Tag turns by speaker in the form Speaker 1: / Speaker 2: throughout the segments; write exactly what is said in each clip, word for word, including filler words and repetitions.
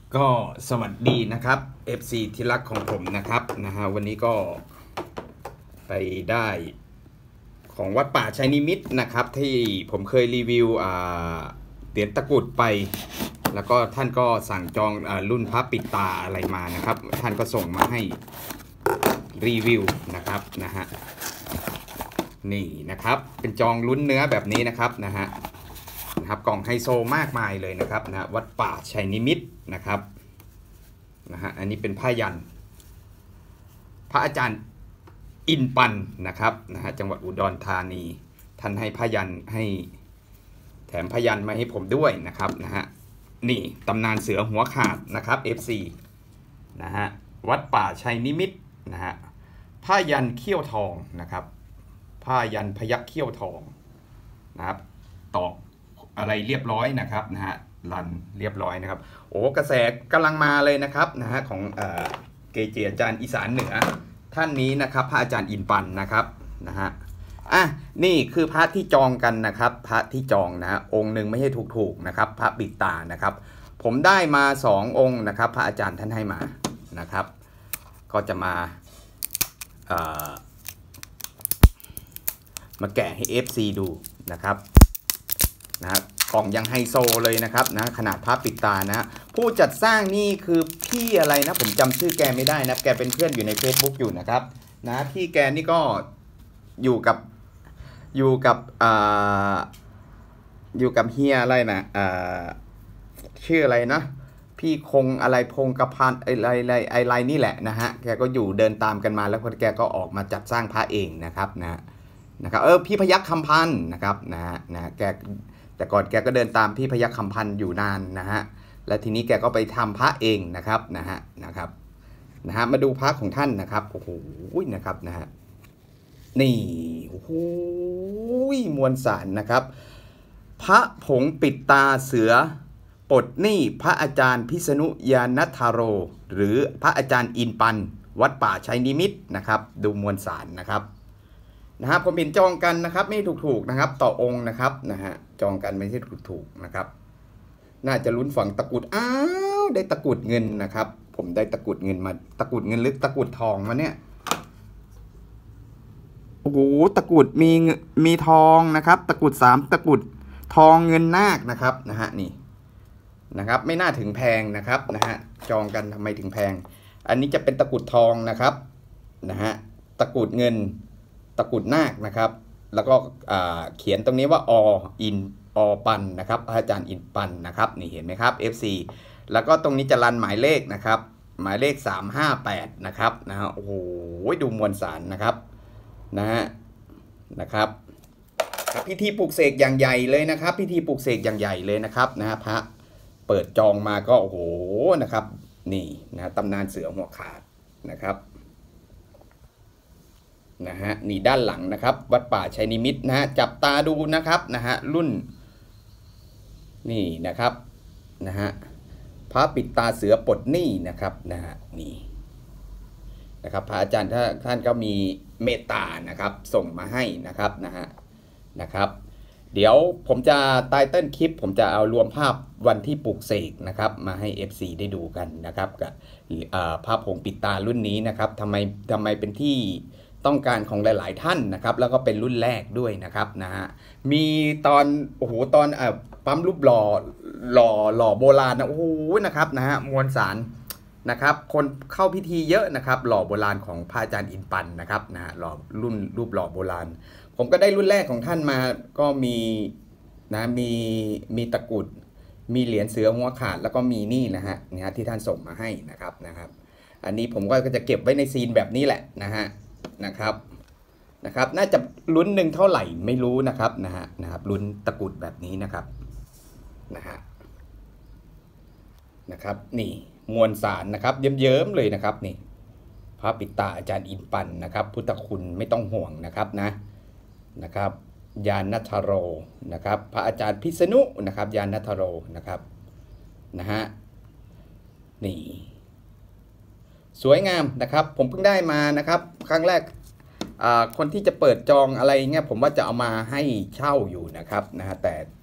Speaker 1: ก็สวัสดีนะครับ เอฟ ซี ที่รักของผมนะครับนะฮะวันนี้ก็ไปได้ของวัดป่าชัยนิมิตรนะครับที่ผมเคยรีวิวอ่าเหรียญตะกรุดไปแล้วก็ท่านก็สั่งจองอ่ารุ่นพระปิดตาอะไรมานะครับท่านก็ส่งมาให้รีวิวนะครับนะฮะนี่นะครับเป็นจองลุ้นเนื้อแบบนี้นะครับนะฮะนะครับกล่องไฮโซมากมายเลยนะครับนะวัดป่าชัยนิมิตรนะครับนะฮะอันนี้เป็นผ้ายันพระอาจารย์อินปันนะครับนะฮะจังหวัดอุดรธานีท่านให้ผ้ายันให้แถมผ้ายันมาให้ผมด้วยนะครับนะฮะนี่ตำนานเสือหัวขาดนะครับ เอฟ ซี นะฮะวัดป่าชัยนิมิตรนะฮะผ้ายันเขี้ยวทองนะครับผ้ายันพยัคฆ์เขี้ยวทองนะครับตอกอะไรเรียบร้อยนะครับนะฮะรันเรียบร้อยนะครับโอ้กระแสกำลังมาเลยนะครับนะฮะของเอ่อเกจิอาจารย์อีสานเหนือท่านนี้นะครับพระอาจารย์อินปันนะครับนะฮะอ่ะนี่คือพระที่จองกันนะครับพระที่จองนะฮะองค์หนึ่งไม่ใช่ถูกๆนะครับพระปิดตานะครับผมได้มาสององค์นะครับพระอาจารย์ท่านให้มานะครับก็จะมาเอ่อมาแกะให้ เอฟ ซี ดูนะครับนะกล่องยังไฮโซเลยนะครับนะขนาดพระปิดตานะผู้จัดสร้างนี่คือพี่อะไรนะผมจำชื่อแกไม่ได้นะแกเป็นเพื่อนอยู่ใน Facebook อยู่นะครับนะพี่แกนี่ก็อยู่กับอยู่กับอ่าอยู่กับเฮียอะไรนะอ่าชื่ออะไรนะพี่คงอะไรพงกพันอะไรอะไรอะไรนี่แหละนะฮะแกก็อยู่เดินตามกันมาแล้วแกก็ออกมาจัดสร้างพระเองนะครับนะนะครับเออพี่พยัคฆ์คำพันธ์นะครับนะฮะนะแกแต่ก่อนแกก็เดินตามพี่พยัคฆ์คำพันธ์อยู่นานนะฮะแล้วทีนี้แกก็ไปทำพระเองนะครับนะฮะนะครับนะฮะมาดูพระของท่านนะครับโอ้โหนะครับนะฮะนี่โอ้โหมวลสารนะครับพระผงปิดตาเสือปลดหนี้พระอาจารย์พิษณุยานัทโรหรือพระอาจารย์อินปันวัดป่าชัยนิมิตรนะครับดูมวลสารนะครับนะฮะผมเห็นจองกันนะครับไม่ถูกๆนะครับต่อองค์นะครับนะฮะจองกันไม่ใช่ถูกๆนะครับน่าจะลุ้นฝังตะกุดอ้าวได้ตะกุดเงินนะครับผมได้ตะกุดเงินมาตะกุดเงินหรือตะกุดทองมาเนี่ยโอ้โหตะกุดมีมีทองนะครับตะกุดสามตะกุดทองเงินนาคนะครับนะฮะนี่นะครับไม่น่าถึงแพงนะครับนะฮะจองกันทำไมถึงแพงอันนี้จะเป็นตะกุดทองนะครับนะฮะตะกุดเงินตะกุดนาคนะครับแล้วก็เขียนตรงนี้ว่าออินอปันนะครับอาจารย์อินปันนะครับนี่เห็นไหมครับ เอฟ ซี แล้วก็ตรงนี้จะรันหมายเลขนะครับหมายเลขสามห้าแปดนะครับนะฮะโอ้โหดูมวลสารนะครับนะฮะนะครับพิธีปลุกเสกอย่างใหญ่เลยนะครับพิธีปลุกเสกอย่างใหญ่เลยนะครับนะฮะพระเปิดจองมาก็โอ้โหนะครับนี่นะตำนานเสือหัวขาดนะครับนะฮะนี่ด้านหลังนะครับวัดป่าชัยนิมิตรนะฮะจับตาดูนะครับนะฮะรุ่นนี่นะครับนะฮะพระปิดตาเสือปลดหนี้นะครับนะฮะนี่นะครับพระอาจารย์ท่านก็มีเมตตานะครับส่งมาให้นะครับนะฮะนะครับเดี๋ยวผมจะไตเติ้ลคลิปผมจะเอารวมภาพวันที่ปลูกเสกนะครับมาให้ เอฟ ซี ได้ดูกันนะครับกับภาพผงปิดตารุ่นนี้นะครับทำไมทำไมเป็นที่ต้องการของหลายๆท่านนะครับแล้วก็เป็นรุ่นแรกด้วยนะครับนะฮะมีตอนโอ้โหตอนปั๊มรูปหล่อหล่อหล่อโบราณนะโอ้โหนะครับนะฮะมวลสารนะครับคนเข้าพิธีเยอะนะครับหล่อโบราณของพระอาจารย์อินปันนะครับนะฮะหล่อรุ่นรูปหล่อโบราณผมก็ได้รุ่นแรกของท่านมาก็มีนะมีมีตะกุดมีเหรียญเสือหัวขาดแล้วก็มีนี่นะฮะนะฮะที่ท่านส่งมาให้นะครับนะครับอันนี้ผมก็จะเก็บไว้ในซีนแบบนี้แหละนะฮะนะครับนะครับน่าจะลุ้นหนึ่งเท่าไหร่ไม่รู้นะครับนะฮะนะครับลุ้นตะกุดแบบนี้นะครับนะฮะนะครับนี่มวลสารนะครับเยิ้มๆเลยนะครับนี่พระปิดตาอาจารย์อินปันนะครับพุทธคุณไม่ต้องห่วงนะครับนะนะครับยานนัทโรนะครับพระอาจารย์พิษณุนะครับยานนัทโรนะครับนะฮะนี่สวยงามนะครับผมเพิ่งได้มานะครับครั้งแรกคนที่จะเปิดจองอะไรเงี้ยผมว่าจะเอามาให้เช่าอยู่นะครับนะฮะแต่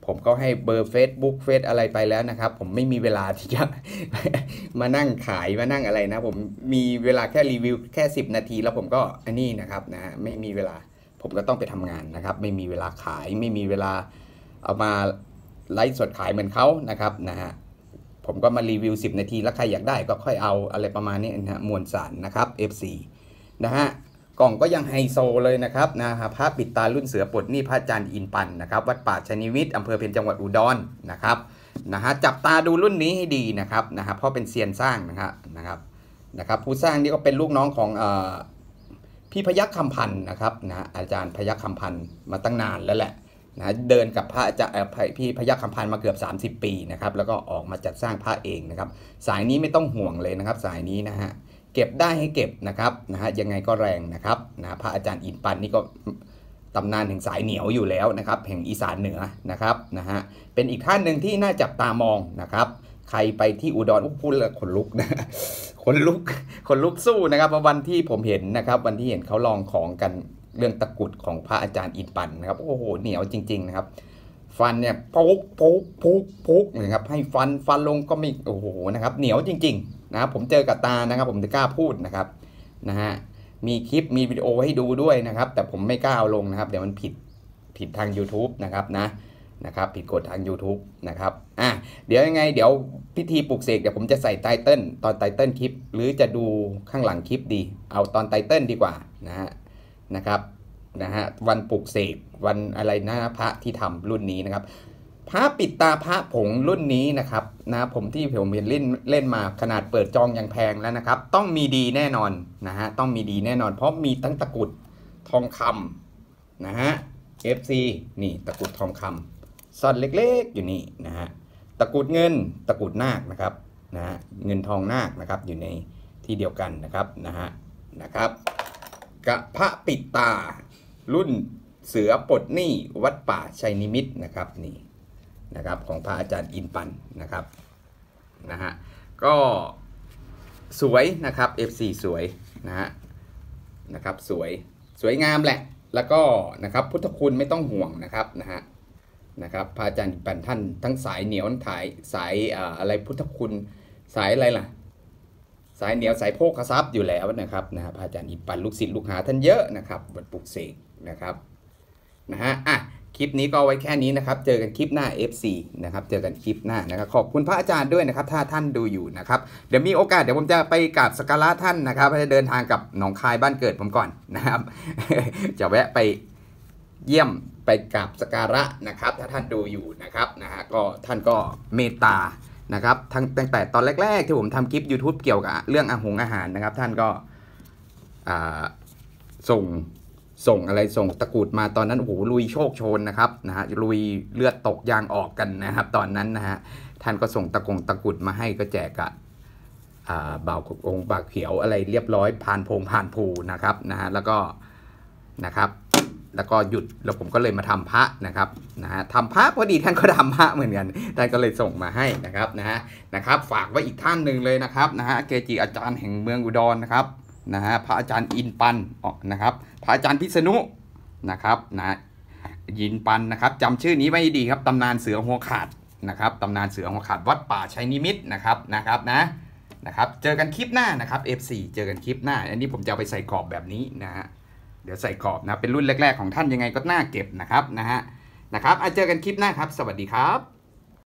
Speaker 1: ผมก็ให้เบอร์ Facebook เฟซอะไรไปแล้วนะครับผมไม่มีเวลาที่จะ มานั่งขายมานั่งอะไรนะผมมีเวลาแค่รีวิวแค่สิบนาทีแล้วผมก็อันนี้นะครับนะฮะไม่มีเวลาผมก็ต้องไปทำงานนะครับไม่มีเวลาขายไม่มีเวลาเอามาไลฟ์สดขายเหมือนเขานะครับนะฮะผมก็มารีวิวสิบนาทีแล้วใครอยากได้ก็ค่อยเอาอะไรประมาณนี้นะฮะมวลสารนะครับ เอฟ ซี นะฮะกล่องก็ยังไฮโซเลยนะครับนะฮะพระปิดตารุ่นเสือปลดหนี้พระอาจารย์อินปันนะครับวัดป่าชัยนิมิตรอำเภอเพ็ญจังหวัดอุดรนะครับนะฮะจับตาดูรุ่นนี้ให้ดีนะครับนะฮะเพราะเป็นเซียนสร้างนะครับนะครับนะครับผู้สร้างนี่ก็เป็นลูกน้องของเอ่อพี่พยัคฆ์คำพันธ์นะครับนะอาจารย์พยัคฆ์คำพันธ์มาตั้งนานแล้วแหละนะเดินกับพระอาจารย์พี่พยัคฆ์คำพันธ์มาเกือบสามสิบปีนะครับแล้วก็ออกมาจัดสร้างพระเองนะครับสายนี้ไม่ต้องห่วงเลยนะครับสายนี้นะฮะเก็บได้ให้เก็บนะครับนะฮะยังไงก็แรงนะครับนะพระอาจารย์อินปันนี่ก็ตำนานแห่งสายเหนียวอยู่แล้วนะครับแห่งอีสานเหนือนะครับนะฮะเป็นอีกท่านหนึ่งที่น่าจับตามองนะครับใครไปที่อุดรพูดแล้วขนลุกนะขนลุกขนลุกสู้นะครับวันที่ผมเห็นนะครับวันที่เห็นเขาลองของกันเรื่องตะกุดของพระอาจารย์อินปันนะครับโอ้โหเหนียวจริงๆนะครับฟันเนี่ยปุ๊กปุ๊กปุ๊กปุ๊กนะครับให้ฟันฟันลงก็ไม่โอ้โหนะครับเหนียวจริงๆนะครับผมเจอกับตานะครับผมถึงกล้าพูดนะครับนะฮะมีคลิปมีวิดีโอให้ดูด้วยนะครับแต่ผมไม่กล้าเอาลงนะครับเดี๋ยวมันผิดผิดทาง YouTube นะครับนะนะครับผิดกฎทาง YouTube นะครับอ่ะเดี๋ยวยังไงเดี๋ยวพิธีปลุกเสกเดี๋ยวผมจะใส่ไตเติ้ลตอนไตเติ้ลคลิปหรือจะดูข้างหลังคลิปดีเอาตอนไตเติ้ลดีกว่านะฮะนะครับนะฮะวันปลุกเสกวันอะไรนะพระที่ทำรุ่นนี้นะครับพระปิดตาพระผงรุ่นนี้นะครับนะผมที่ผมเห็นเล่นเล่นมาขนาดเปิดจองยังแพงแล้วนะครับต้องมีดีแน่นอนนะฮะต้องมีดีแน่นอนเพราะมีทั้งตะกุดทองคำนะฮะ เอฟ ซี นี่ตะกุดทองคำซ่อนเล็กๆอยู่นี่นะฮะตะกุดเงินตะกุดนาคนะครับนะฮะเงินทองนาคนะครับอยู่ในที่เดียวกันนะครับนะฮะนะครับกระพระปิดตารุ่นเสือปลดหนี้วัดป่าชัยนิมิตรนะครับนี่นะครับของพระอาจารย์อินปันนะครับนะฮะก็สวยนะครับ เอฟ ซี สวยนะฮะนะครับสวยสวยงามแหละแล้วก็นะครับพุทธคุณไม่ต้องห่วงนะครับนะฮะนะครับพระอาจารย์อินปันท่านทั้งสายเหนียวถ่ายสายอะไรพุทธคุณสายอะไรล่ะสายเหนียวสายโภคทรัพย์อยู่แล้วนะครับนะพระอาจารย์อินปันลูกศิษย์ลูกหาท่านเยอะนะครับบทปลุกเสกนะครับนะฮะอ่ะคลิปนี้ก็ไว้แค่นี้นะครับเจอกันคลิปหน้า เอฟ ซี นะครับเจอกันคลิปหน้านะครับขอบคุณพระอาจารย์ด้วยนะครับถ้าท่านดูอยู่นะครับเดี๋ยวมีโอกาสเดี๋ยวผมจะไปกราบสักการะท่านนะครับจะเดินทางกับหนองคายบ้านเกิดผมก่อนนะครับ จะแวะไปเยี่ยมไปกราบสักการะนะครับถ้าท่านดูอยู่นะครับนะฮะก็ท่านก็เมตตานะครับทั้งตั้งแต่ตอนแรกๆที่ผมทำคลิป YouTube เกี่ยวกับเรื่องอาหงอาหารนะครับท่านก็ส่งส่งอะไรส่งตะกรุดมาตอนนั้นโอ้โหลุยโชคโชนนะครับนะฮะลุยเลือดตกยางออกกันนะครับตอนนั้นนะฮะท่านก็ส่งตะกงตะกรุดมาให้ก็แจกกับบ่าวองค์บ่าวเขียวอะไรเรียบร้อยผ่านพงผ่านภูนะครับนะฮะแล้วก็นะครับแล้วก็หยุดแล้วผมก็เลยมาทำพระนะครับนะฮะทำพระพอดีท่านก็ทำพระเหมือนกันท่านก็เลยส่งมาให้นะครับนะฮะนะครับฝากไว้อีกท่านหนึ่งเลยนะครับนะฮะเกจิอาจารย์แห่งเมืองอุดรนะครับนะฮะพระอาจารย์อินปันนะครับพระอาจารย์พิษณุนะครับนะยินปันนะครับจำชื่อนี้ไว้ดีครับตำนานเสือหัวขาดนะครับตำนานเสือหัวขาดวัดป่าชัยนิมิตรนะครับนะครับนะนะครับเจอกันคลิปหน้านะครับ เอฟ ซี เจอกันคลิปหน้าอันนี้ผมจะเอาไปใส่กรอบแบบนี้นะฮะเดี๋ยวใส่กรอบนะเป็นรุ่นแรกๆของท่านยังไงก็น่าเก็บนะครับนะฮะนะครับเจอกันคลิปหน้าครับสวัสดีครับ